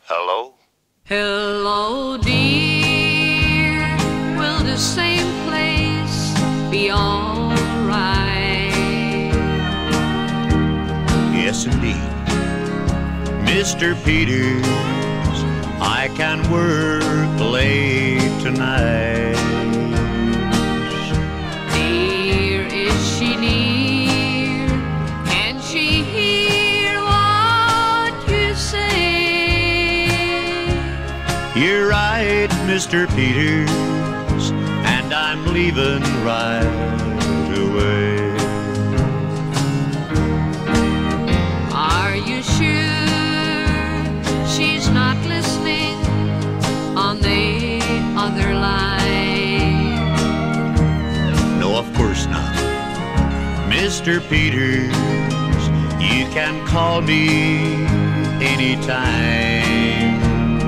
Hello? Hello, dear. Will the same place be all right? Yes, indeed. Mr. Peters, I can work late tonight. Dear, is she near? Can she hear what you say? You're right, Mr. Peters, and I'm leaving right away. Are you sure she's not listening on the other line? No, of course not. Mr. Peters, you can call me anytime.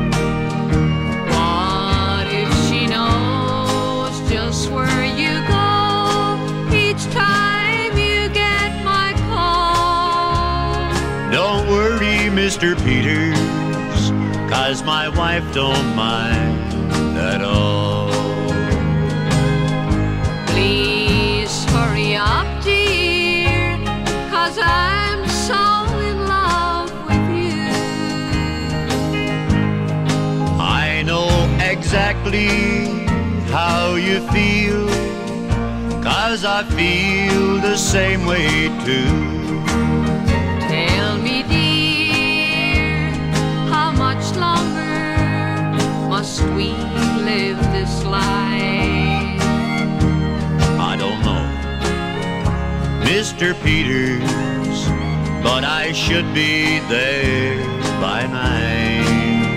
What if she knows just where you go each time you get my call? Don't worry, Mr. Peters, 'cause my wife don't mind at all. Please hurry up, dear, 'cause I'm so in love with you. I know exactly how you feel, 'cause I feel the same way too. Tell me, dear, how much longer must we live this life? I don't know, Mr. Peters, but I should be there by 9.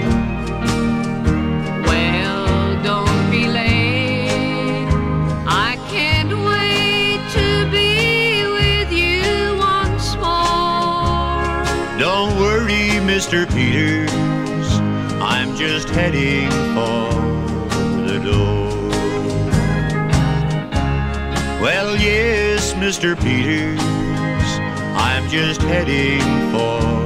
Well, don't be late. I can't wait to be with you once more. Don't worry, Mr. Peters, I'm just heading for the door. Well, yes, Mr. Peters, I'm just heading for